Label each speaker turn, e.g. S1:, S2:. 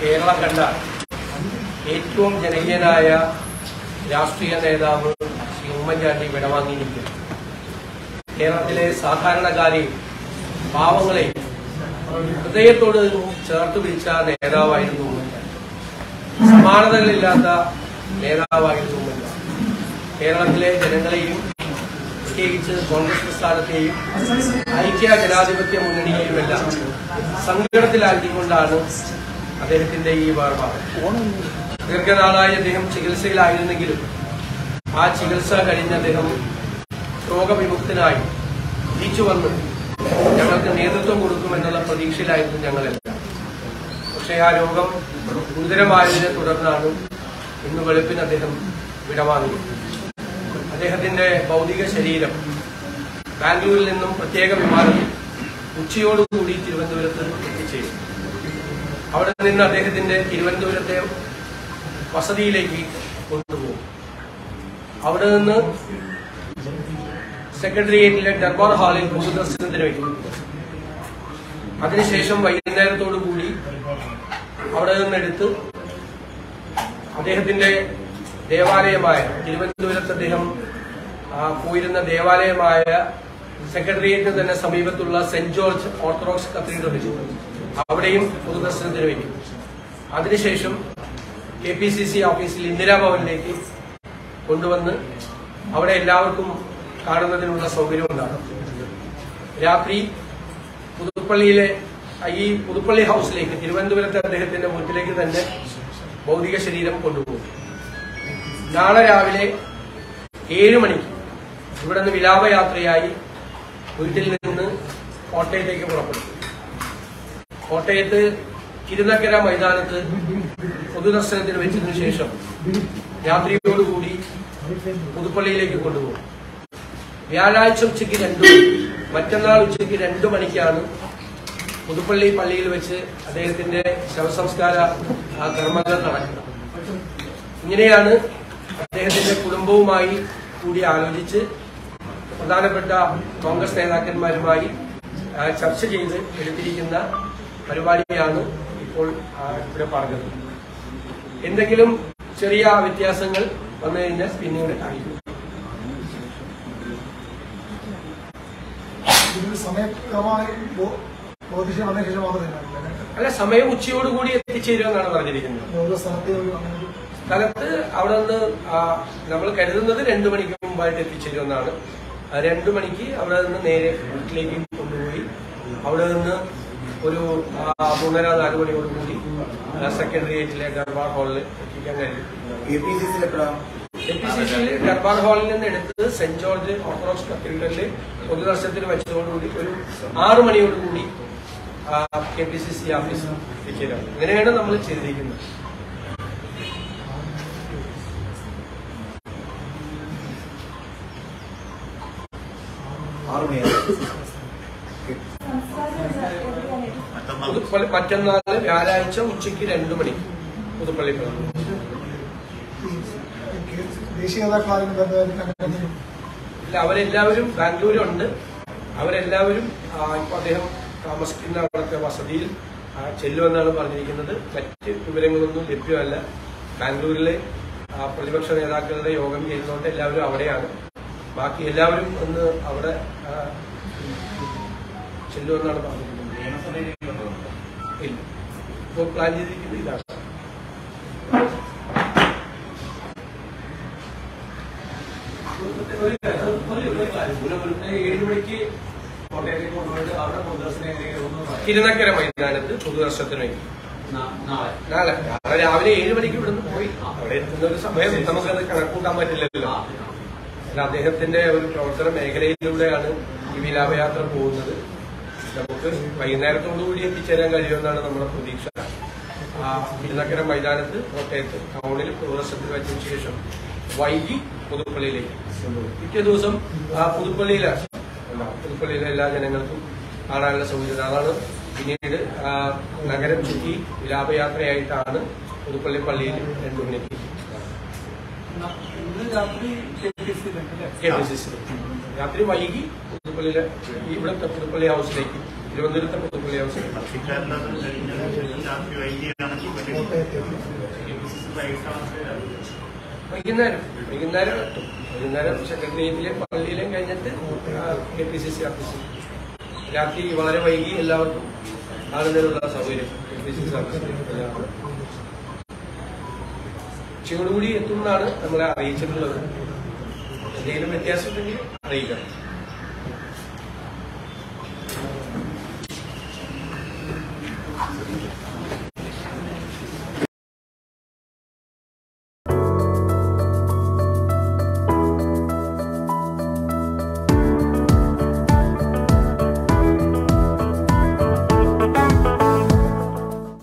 S1: കേരളം കണ്ട ഏറ്റവും ജനകീയനായ രാഷ്ട്രീയ നേതാവ് ശ്രീ ഉമ്മൻചാണ്ടി വിടവാങ്ങിയിരിക്കുന്നു. കേരളത്തിലെ സാധാരണക്കാരെയും പാവങ്ങളെയും ഹൃദയത്തോട് ചേർത്ത് പിടിച്ച നേതാവായിരുന്നു ഉമ്മൻചാണ്ടി. സമാനതകളില്ലാത്ത നേതാവായിരുന്നു ഉമ്മൻചാണ്ടി. കേരളത്തിലെ ജനങ്ങളെയും പ്രത്യേകിച്ച് കോൺഗ്രസ് പ്രസ്ഥാനത്തെയും ഐക്യ ജനാധിപത്യ മുന്നണിയെയുമെല്ലാം സങ്കടത്തിലാക്കിക്കൊണ്ടാണ് അദ്ദേഹത്തിന്റെ ഈ വേർപാട്. ദീർഘനാളായി അദ്ദേഹം ചികിത്സയിലായിരുന്നെങ്കിലും ആ ചികിത്സ കഴിഞ്ഞ് അദ്ദേഹം രോഗവിമുക്തനായി തിരിച്ചു വന്ന് ഞങ്ങൾക്ക് നേതൃത്വം കൊടുക്കുമെന്നുള്ള പ്രതീക്ഷയിലായിരുന്നു ഞങ്ങളെല്ലാം. പക്ഷേ ആ രോഗം ഗുരുതരമായതിനെ തുടർന്നാണ് ഇന്ന് വെളുപ്പിന് അദ്ദേഹം വിടവാങ്ങിയത്. അദ്ദേഹത്തിന്റെ ഭൗതിക ശരീരം ബാംഗ്ലൂരിൽ നിന്നും പ്രത്യേക വിമാനത്തിൽ ഉച്ചയോടുകൂടി തിരുവനന്തപുരത്ത് എത്തിച്ചേരും. അവിടെ നിന്ന് അദ്ദേഹത്തിന്റെ തിരുവനന്തപുരത്തെ വസതിയിലേക്ക് കൊണ്ടുപോകും. അവിടെ നിന്ന് സെക്രട്ടേറിയറ്റിലെ ദർബാർ ഹാളിൽ പൊതുദർശനത്തിന് വയ്ക്കും. അതിനുശേഷം വൈകുന്നേരത്തോടുകൂടി അവിടെ നിന്നെടുത്ത് അദ്ദേഹത്തിന്റെ ദേവാലയമായ തിരുവനന്തപുരത്ത് അദ്ദേഹം പോയിരുന്ന ദേവാലയമായ സെക്രട്ടേറിയറ്റിന് തന്നെ സമീപത്തുള്ള സെന്റ് ജോർജ് ഓർത്തഡോക്സ് കത്തീഡ്രലിൽ അവിടെയും പൊതുദർശനത്തിന് വയ്ക്കും. അതിനുശേഷം KPCC ഓഫീസിൽ ഇന്ദിരാഭവനിലേക്ക് കൊണ്ടുവന്ന് അവിടെ എല്ലാവർക്കും കാണുന്നതിനുള്ള സൗകര്യം ഉണ്ടാകും. രാത്രി പുതുപ്പള്ളിയിലെ ഈ പുതുപ്പള്ളി ഹൌസിലേക്ക് തിരുവനന്തപുരത്തെ അദ്ദേഹത്തിന്റെ വീട്ടിലേക്ക് തന്നെ ഭൗതിക ശരീരം കൊണ്ടുപോകും. നാളെ രാവിലെ 7 മണിക്ക് ഇവിടെ നിന്ന് വിലാപയാത്രയായി വീട്ടിൽ നിന്ന് കോട്ടയത്തേക്ക് പുറപ്പെടും. കോട്ടയത്ത് തിരുനക്കര മൈതാനത്ത് പൊതുദർശനത്തിന് വെച്ചതിനു ശേഷം രാത്രിയോടുകൂടി പുതുപ്പള്ളിയിലേക്ക് കൊണ്ടുപോകും. വ്യാഴാഴ്ച ഉച്ചയ്ക്ക് 2 മണി, മറ്റന്നാൾ ഉച്ചയ്ക്ക് 2 മണിക്കാണ് പുതുപ്പള്ളി പള്ളിയിൽ വെച്ച് അദ്ദേഹത്തിന്റെ ശവസംസ്കാര കർമ്മങ്ങൾ നടക്കുന്നത്. ഇങ്ങനെയാണ് അദ്ദേഹത്തിന്റെ കുടുംബവുമായി കൂടി ആലോചിച്ച് പ്രധാനപ്പെട്ട കോൺഗ്രസ് നേതാക്കന്മാരുമായി ചർച്ച ചെയ്ത് എടുത്തിരിക്കുന്ന പരിപാടിയാണ് ഇപ്പോൾ ഇവിടെ പറഞ്ഞത്. എന്തെങ്കിലും ചെറിയ വ്യത്യാസങ്ങൾ വന്നു കഴിഞ്ഞാൽ പിന്നീട് കാണിക്കും. അല്ല, സമയം ഉച്ചയോടുകൂടി എത്തിച്ചേരുമെന്നാണ് പറഞ്ഞിരിക്കുന്നത്. സ്ഥലത്ത് അവിടെ നിന്ന് നമ്മൾ കരുതുന്നത് 2 മണിക്ക് മുമ്പായിട്ട് എത്തിച്ചേരുമെന്നാണ്. 2 മണിക്ക് അവിടെ നിന്ന് നേരെ വീട്ടിലേക്ക് കൊണ്ടുപോയി അവിടെ നിന്ന് ഒരു 3:30-4 മണിയോടുകൂടി സെക്രട്ടേറിയറ്റിലെ ദർബാർ ഹാളിൽ എത്തിക്കാൻ കഴിയും. KPCCയിൽ ദർബാർ ഹാളിൽ നിന്ന് എടുത്ത് സെന്റ് ജോർജ് ഓർത്തഡോക്സ് കത്തീഡ്രലിൽ പൊതുദർശനത്തിന് വെച്ചതോടുകൂടി ഒരു 6 മണിയോടുകൂടി KPCC ഓഫീസിൽ എത്തിച്ചേരാം. ഇങ്ങനെയാണ് നമ്മൾ ചെയ്തിരിക്കുന്നത്. മറ്റന്നാള് വ്യാഴാഴ്ച ഉച്ചയ്ക്ക് 2 മണിക്ക് പുതുപ്പള്ളി. ഇല്ല, അവരെല്ലാവരും ബാംഗ്ലൂരുണ്ട്. അവരെല്ലാവരും ഇപ്പൊ അദ്ദേഹം താമസിക്കുന്ന അവിടുത്തെ വസതിയിൽ ചെല്ലുമെന്നാണ് പറഞ്ഞിരിക്കുന്നത്. മറ്റ് വിവരങ്ങളൊന്നും ലഭ്യമല്ല. ബാംഗ്ലൂരിലെ പ്രതിപക്ഷ നേതാക്കളുടെ യോഗം ചെയ്യുന്നതുകൊണ്ട് എല്ലാവരും അവിടെയാണ്. ബാക്കി എല്ലാവരും ഒന്ന് അവിടെ ചെല്ലുമെന്നാണ് പറഞ്ഞിരിക്കുന്നത്. ഇല്ല, ഇപ്പോൾ പ്ലാൻ ചെയ്തിരിക്കുന്നത് ഇതാണ്. തിരുനക്കര മൈതാനത്ത് പൊതുദർശനത്തിന് വേണ്ടി നാളെ രാവിലെ 7 മണിക്ക് ഇവിടുന്ന് പോയി അവിടെ എത്തുന്ന ഒരു സമയം നമുക്കത് കണക്കൂട്ടാൻ പറ്റില്ലല്ലോ. അല്ല, അദ്ദേഹത്തിന്റെ ഒരു പ്രവർത്തന മേഖലയിലൂടെയാണ് ഈ വിലാപയാത്ര പോകുന്നത്. നമുക്ക് വൈകുന്നേരത്തോടുകൂടി എത്തിച്ചേരാൻ കഴിയുമെന്നാണ് നമ്മുടെ പ്രതീക്ഷ. തിരുനക്കര മൈതാനത്ത് കോട്ടയത്ത് ടൗണിൽ പൊതുദർശനത്തിന് വെച്ചതിന് ശേഷം വൈകി പുതുപ്പള്ളിയിലേക്ക് കൊണ്ടുപോകും. പിറ്റേ ദിവസം പുതുപ്പള്ളിയിലെ എല്ലാ ജനങ്ങൾക്കും കാണാനുള്ള സൗകര്യം. അതാണ് പിന്നീട് നഗരം ചുറ്റി വിലാപയാത്രയായിട്ടാണ് പുതുപ്പള്ളി പള്ളിയിൽ 2 മണിക്ക് രാത്രി വൈകി പുതുപ്പള്ളിയിലെ ഇവിടുത്തെ പുതുപ്പള്ളി ഹൗസിലേക്ക്, തിരുവനന്തപുരത്തെ പുതുപ്പള്ളി ഹൗസിലേക്ക്. വൈകുന്നേരം എത്തും. വൈകുന്നേരം സെക്രട്ടേറിയറ്റിലെയും പള്ളിയിലെയും കഴിഞ്ഞിട്ട് KPCC ഓഫീസിൽ രാത്രി വളരെ വൈകി എല്ലാവർക്കും ആകുന്നതിനുള്ള സൗകര്യം KPCC ഓഫീസിൽ ഉച്ചയോടുകൂടി എത്തുമെന്നാണ് നമ്മളെ അറിയിച്ചിട്ടുള്ളത്. എന്തെങ്കിലും വ്യത്യാസം ഉണ്ടെങ്കിൽ അറിയിക്കണം.